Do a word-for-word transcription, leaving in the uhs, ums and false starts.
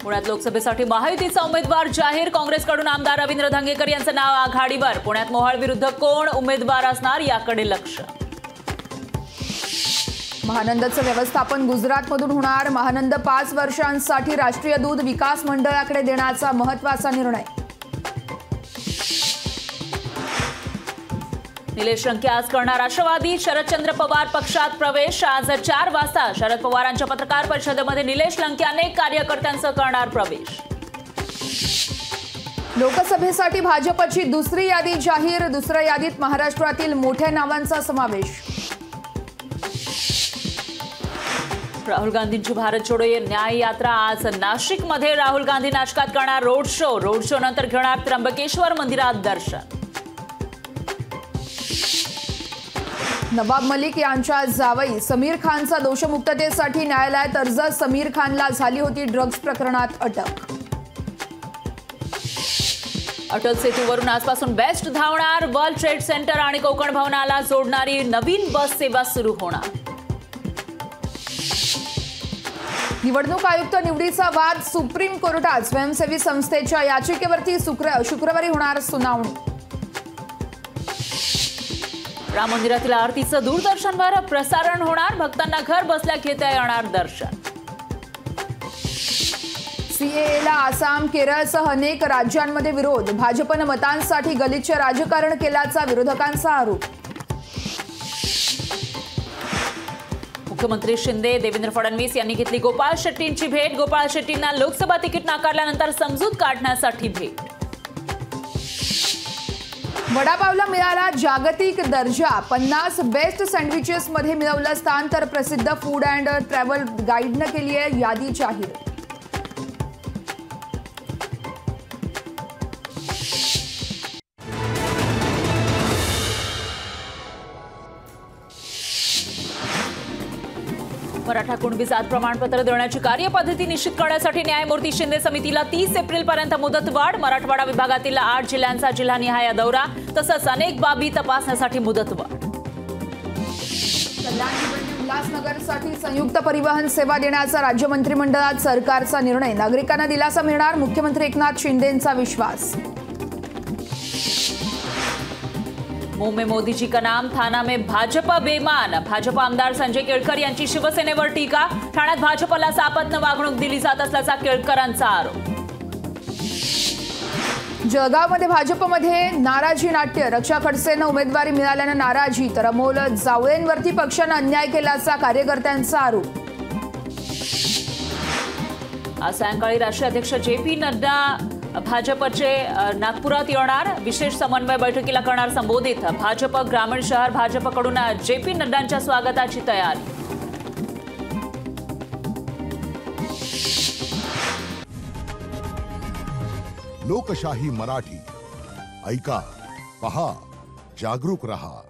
पुण्यात लोकसभेसाठी महायुतीचा उमेदवार जाहीर। काँग्रेसकडून आमदार रवींद्र धंगेकर यांचं नाव आघाडीवर। पुण्यात मोहोळ विरुद्ध कोण उमेदवार असणार याकडे लक्ष। महानंदचं व्यवस्थापन गुजरातमधून होणार। महानंद पाच वर्षांसाठी राष्ट्रीय दूध विकास मंडळाकडे देण्याचा महत्त्वाचा निर्णय। निलेश लंके आज करणार राष्ट्रवादी। शरदचंद्र पवार पक्षात प्रवेश। आज चार वाजता शरद पवारांच्या पत्रकार परिषदेमध्ये निलेश लंके अनेक कार्यकर्त्यांचं करणार प्रवेश। लोकसभेसाठी भाजपची दुसरी यादी जाहीर। दुसऱ्या यादीत महाराष्ट्रातील मोठ्या नावांचा समावेश। राहुल गांधींची भारत जोडो न्याय यात्रा आज नाशिकमध्ये। राहुल गांधी नाशकात करणार रोड शो। रोड शो नंतर घेणार त्र्यंबकेश्वर मंदिरात दर्शन। नवाब मलिक यांच्या जावई समीर खानचा दोषमुक्ततेसाठी न्यायालयात अर्ज। समीर खानला झाली होती ड्रग्ज प्रकरणात अटक। अटल सेतूवरून आजपासून बेस्ट धावणार। वर्ल्ड ट्रेड सेंटर आणि कोकण भवनाला जोडणारी नवीन बस सेवा सुरू होणार। निवडणूक आयुक्त निवडीचा वाद सुप्रीम कोर्टात। स्वयंसेवी संस्थेच्या याचिकेवरती शुक्रवारी होणार सुनावणी। राम मंदिरातील आरतीचं दूरदर्शनवर प्रसारण होणार। भक्तांना घर बसल्या घेता येणार दर्शन। सीएएला आसाम केरळसह अनेक राज्यांमध्ये विरोध। भाजपनं मतांसाठी गलिच्छ राजकारण केल्याचा विरोधकांचा आरोप। मुख्यमंत्री शिंदे देवेंद्र फडणवीस यांनी घेतली गोपाळ शेट्टींची भेट। गोपाळ शेट्टींना लोकसभा तिकीट नाकारल्यानंतर समजूत काढण्यासाठी भेट। वडापावला मिळाला जागतिक दर्जा। पन्नास बेस्ट सँडविचेस मध्ये मिळवलं स्थान। तर प्रसिद्ध फूड अँड ट्रॅव्हल गाईडनं केली आहे यादी जाहीर। मराठा कुणबी जात प्रमाणपत्र देण्याची कार्यपद्धती निश्चित करण्यासाठी न्यायमूर्ती शिंदे समितीला तीस एप्रिल पर्यंत मुदतवाढ। मराठवाडा विभागातील आठ जिल्ह्यांचा जिल्हानिहाय दौरा तसंच अनेक बाबी तपासण्यासाठी मुदतवाढ। उल्हासनगरसाठी संयुक्त परिवहन सेवा देण्याचा राज्य मंत्रिमंडळात सरकारचा निर्णय। नागरिकांना दिलासा मिळणार। मुख्यमंत्री एकनाथ शिंदेंचा विश्वास। मुंह में मोदी जी का नाम, थाना में भाजपा बेमान। भाजपा आमदार संजय केळकर यांची शिवसेनेवर टीका। ठाण्यात भाजपला सापत्न वागणूक दिली जात असल्याचा केळकरांचा आरोप। जळगावमध्ये भाजपमध्ये नाराजी नाट्य। रक्षा खडसेंना उमेदवारी मिळाल्यानं नाराजी। तर अमोल जावळेंवरती पक्षानं अन्याय केल्याचा कार्यकर्त्यांचा आरोप। आज सायंकाळी राष्ट्रीय अध्यक्ष जे पी नड्डा भाजपचे नागपुरात येणार। विशेष समन्वय बैठकीला करणार संबोधित। भाजप ग्रामीण शहर भाजपकडून जे पी नड्डांच्या स्वागताची तयारी। लोकशाही मराठी ऐका, पहा, जागरूक रहा।